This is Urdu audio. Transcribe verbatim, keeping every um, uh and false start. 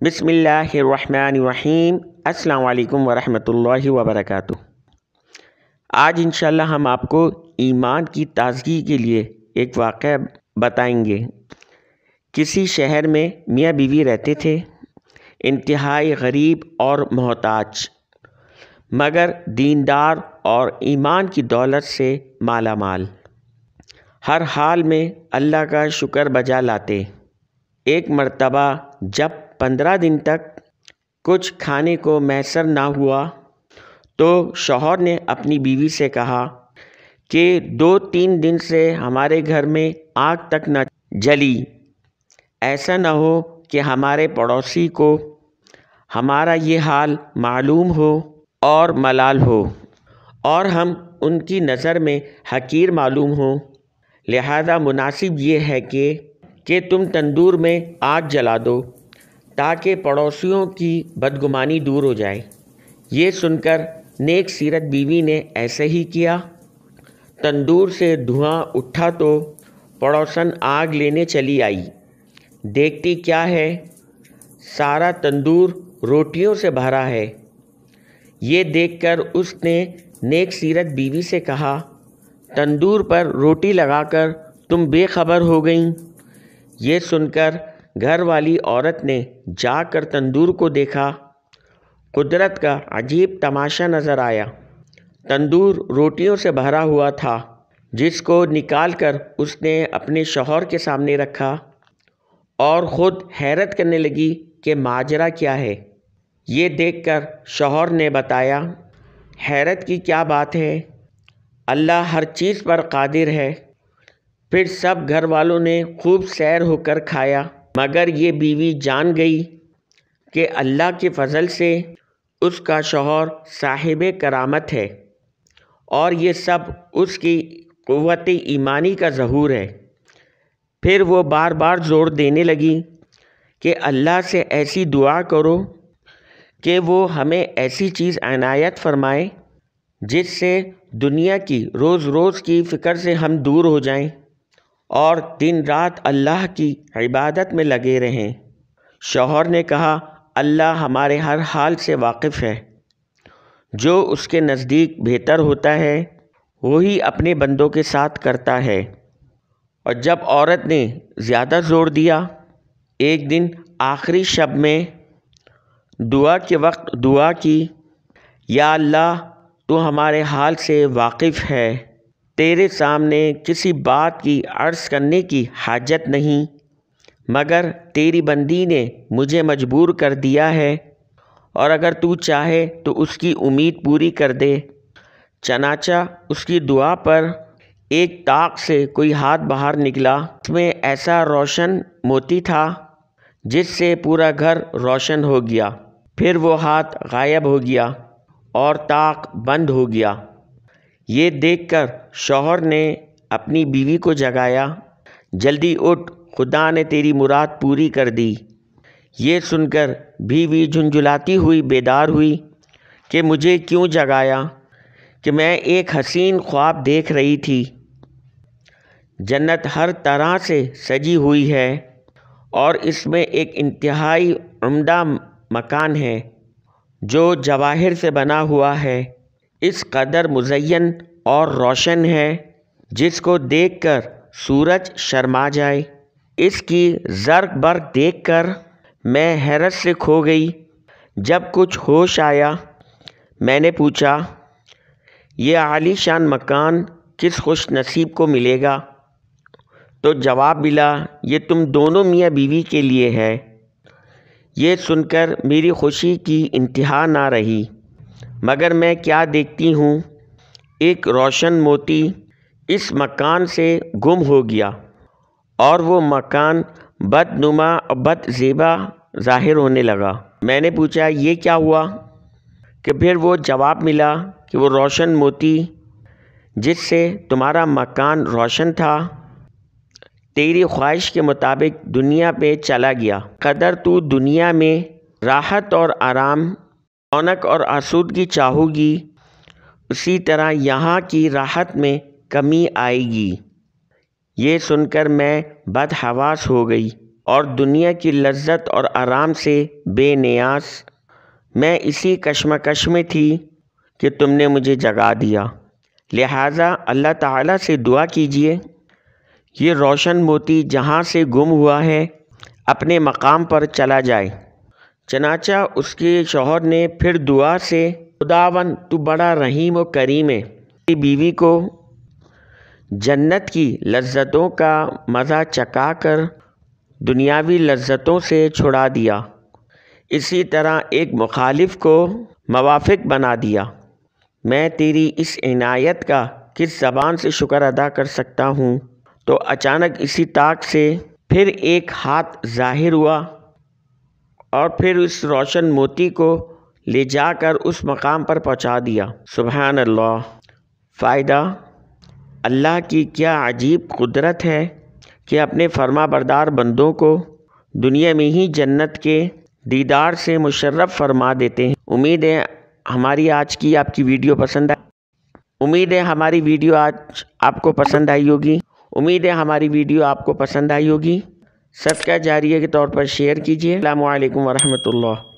بسم اللہ الرحمن الرحیم۔ السلام علیکم ورحمۃ اللہ وبرکاتہ۔ آج انشاءاللہ ہم آپ کو ایمان کی تازگی کے لیے ایک واقعہ بتائیں گے۔ کسی شہر میں میاں بیوی رہتے تھے، انتہائی غریب اور محتاج، مگر دیندار اور ایمان کی دولت سے مالا مال۔ ہر حال میں اللہ کا شکر بجا لاتے۔ ایک مرتبہ جب پندرہ دن تک کچھ کھانے کو میسر نہ ہوا تو شوہر نے اپنی بیوی سے کہا کہ دو تین دن سے ہمارے گھر میں آگ تک نہ جلی، ایسا نہ ہو کہ ہمارے پڑوسی کو ہمارا یہ حال معلوم ہو اور ملال ہو اور ہم ان کی نظر میں حقیر معلوم ہوں، لہذا مناسب یہ ہے کہ کہ تم تندور میں آگ جلا دو تاکہ پڑوسیوں کی بدگمانی دور ہو جائے۔ یہ سن کر نیک سیرت بیوی نے ایسے ہی کیا۔ تندور سے دھواں اٹھا تو پڑوسن آگ لینے چلی آئی۔ دیکھتی کیا ہے، سارا تندور روٹیوں سے بھرا ہے۔ یہ دیکھ کر اس نے نیک سیرت بیوی سے کہا، تندور پر روٹی لگا کر تم بے خبر ہو گئیں۔ یہ سن کر گھر والی عورت نے جا کر تندور کو دیکھا۔ قدرت کا عجیب تماشا نظر آیا۔ تندور روٹیوں سے بھرا ہوا تھا، جس کو نکال کر اس نے اپنے شوہر کے سامنے رکھا اور خود حیرت کرنے لگی کہ ماجرا کیا ہے۔ یہ دیکھ کر شوہر نے بتایا، حیرت کی کیا بات ہے، اللہ ہر چیز پر قادر ہے۔ پھر سب گھر والوں نے خوب سیر ہو کر کھایا، مگر یہ بیوی جان گئی کہ اللہ کے فضل سے اس کا شوہر صاحب کرامت ہے اور یہ سب اس کی قوت ایمانی کا ظہور ہے۔ پھر وہ بار بار زور دینے لگی کہ اللہ سے ایسی دعا کرو کہ وہ ہمیں ایسی چیز عنایت فرمائے جس سے دنیا کی روز روز کی فکر سے ہم دور ہو جائیں اور دن رات اللہ کی عبادت میں لگے رہیں۔ شوہر نے کہا، اللہ ہمارے ہر حال سے واقف ہے، جو اس کے نزدیک بہتر ہوتا ہے وہی اپنے بندوں کے ساتھ کرتا ہے۔ اور جب عورت نے زیادہ زور دیا، ایک دن آخری شب میں دعا کے وقت دعا کی، یا اللہ تو ہمارے حال سے واقف ہے، تیرے سامنے کسی بات کی عرض کرنے کی حاجت نہیں، مگر تیری بندی نے مجھے مجبور کر دیا ہے اور اگر تو چاہے تو اس کی امید پوری کر دے۔ چنانچہ اس کی دعا پر ایک طاق سے کوئی ہاتھ باہر نکلا، اس میں ایسا روشن موتی تھا جس سے پورا گھر روشن ہو گیا۔ پھر وہ ہاتھ غائب ہو گیا اور طاق بند ہو گیا۔ یہ دیکھ کر شوہر نے اپنی بیوی کو جگایا، جلدی اٹھ، خدا نے تیری مراد پوری کر دی۔ یہ سن کر بیوی جھنجھلاتی ہوئی بیدار ہوئی کہ مجھے کیوں جگایا، کہ میں ایک حسین خواب دیکھ رہی تھی۔ جنت ہر طرح سے سجی ہوئی ہے اور اس میں ایک انتہائی عمدہ مکان ہے جو جواہر سے بنا ہوا ہے، اس قدر مزین اور روشن ہے جس کو دیکھ کر سورج شرما جائے۔ اس کی زرق برق دیکھ کر میں حیرت سے کھو گئی۔ جب کچھ ہوش آیا، میں نے پوچھا، یہ عالی شان مکان کس خوش نصیب کو ملے گا؟ تو جواب ملا، یہ تم دونوں میاں بیوی کے لیے ہے۔ یہ سن کر میری خوشی کی انتہا نہ رہی، مگر میں کیا دیکھتی ہوں، ایک روشن موتی اس مکان سے گم ہو گیا اور وہ مکان بدنما اور بد زیبا ظاہر ہونے لگا۔ میں نے پوچھا، یہ کیا ہوا؟ کہ پھر وہ جواب ملا کہ وہ روشن موتی جس سے تمہارا مکان روشن تھا، تیری خواہش کے مطابق دنیا پہ چلا گیا۔ قدر تو دنیا میں راحت اور آرام، رونق اور آسودگی چاہو گی، اسی طرح یہاں کی راحت میں کمی آئے گی۔ یہ سن کر میں بدحواس ہو گئی۔ اور دنیا کی لذت اور آرام سے بے نیاز، میں اسی کشمکش میں تھی کہ تم نے مجھے جگا دیا۔ لہٰذا اللہ تعالیٰ سے دعا کیجئے یہ روشن موتی جہاں سے گم ہوا ہے اپنے مقام پر چلا جائے۔ چنانچہ اس کے شوہر نے پھر دعا سے، خداوند تو بڑا رحیم و کریم ہے، میری بیوی کو جنت کی لذتوں کا مزہ چکھا کر دنیاوی لذتوں سے چھڑا دیا، اسی طرح ایک مخالف کو موافق بنا دیا۔ میں تیری اس عنایت کا کس زبان سے شکر ادا کر سکتا ہوں؟ تو اچانک اسی طاق سے پھر ایک ہاتھ ظاہر ہوا اور پھر اس روشن موتی کو لے جا کر اس مقام پر پہنچا دیا۔ سبحان اللہ۔ فائدہ: اللہ کی کیا عجیب قدرت ہے کہ اپنے فرما بردار بندوں کو دنیا میں ہی جنت کے دیدار سے مشرف فرما دیتے ہیں۔ امید ہے ہماری آج کی آپ کی ویڈیو پسند آئی امید ہے ہماری ویڈیو آج آپ کو پسند آئی ہوگی امید ہے ہماری ویڈیو آپ کو پسند آئی ہوگی۔ صدقہ جاریہ کے طور پر شیئر کیجیے۔ السلام علیکم ورحمۃ اللہ۔